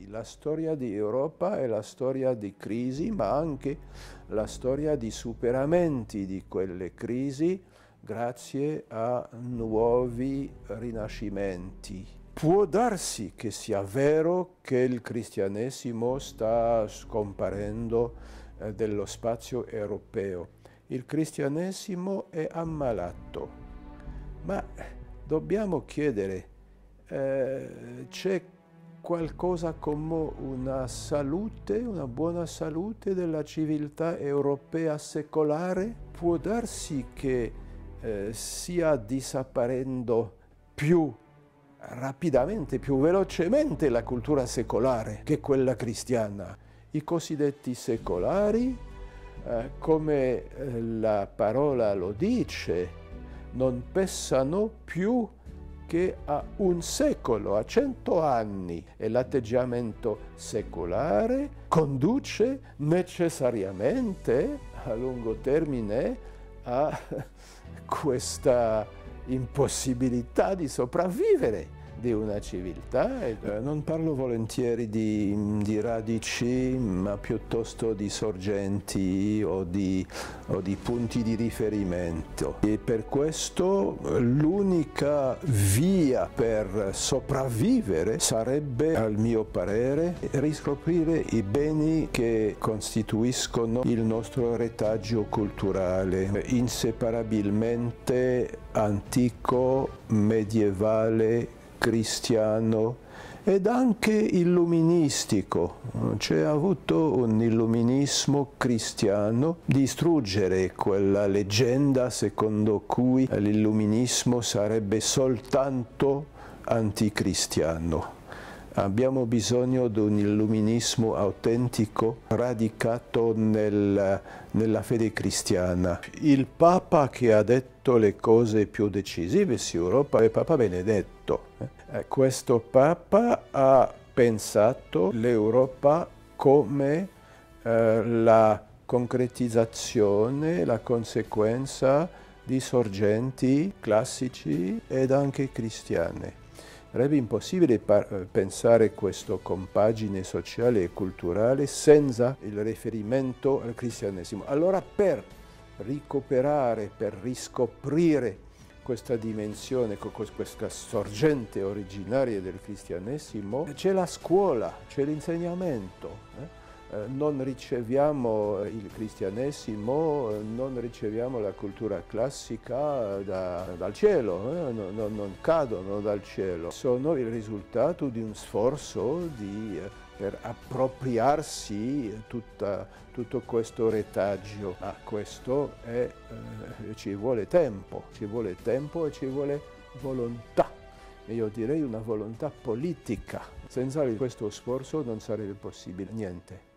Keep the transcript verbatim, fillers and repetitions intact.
La storia di Europa è la storia di crisi, ma anche la storia di superamenti di quelle crisi grazie a nuovi rinascimenti. Può darsi che sia vero che il cristianesimo sta scomparendo eh, dello spazio europeo. Il cristianesimo è ammalato, ma dobbiamo chiedere, eh, c'è qualcosa come una salute, una buona salute della civiltà europea secolare? Può darsi che eh, stia disapparendo più rapidamente, più velocemente la cultura secolare che quella cristiana. I cosiddetti secolari, eh, come la parola lo dice, non pensano più che a un secolo, a cento anni, e l'atteggiamento secolare conduce necessariamente a lungo termine a questa impossibilità di sopravvivere di una civiltà. Eh, non parlo volentieri di, di radici, ma piuttosto di sorgenti o di, o di punti di riferimento. E per questo l'unica via per sopravvivere sarebbe, al mio parere, riscoprire i beni che costituiscono il nostro retaggio culturale, inseparabilmente antico, medievale, cristiano ed anche illuministico. C'è avuto un illuminismo cristiano, distruggere quella leggenda secondo cui l'illuminismo sarebbe soltanto anticristiano. Abbiamo bisogno di un illuminismo autentico, radicato nel, nella fede cristiana. Il Papa che ha detto le cose più decisive su Europa è Papa Benedetto. Eh, questo Papa ha pensato l'Europa come eh, la concretizzazione, la conseguenza di sorgenti classici ed anche cristiane. Sarebbe impossibile pensare questa compagine sociale e culturale senza il riferimento al cristianesimo. Allora, per recuperare, per riscoprire questa dimensione, questa sorgente originaria del cristianesimo, c'è la scuola, c'è l'insegnamento. Eh? Eh, non riceviamo il cristianesimo, non riceviamo la cultura classica da, dal cielo, eh? non, non, non cadono dal cielo, sono il risultato di un sforzo di, eh, per appropriarsi tutta, tutto questo retaggio. Ma questo è, eh, ci vuole tempo, ci vuole tempo e ci vuole volontà. E io direi una volontà politica. Senza questo sforzo non sarebbe possibile niente.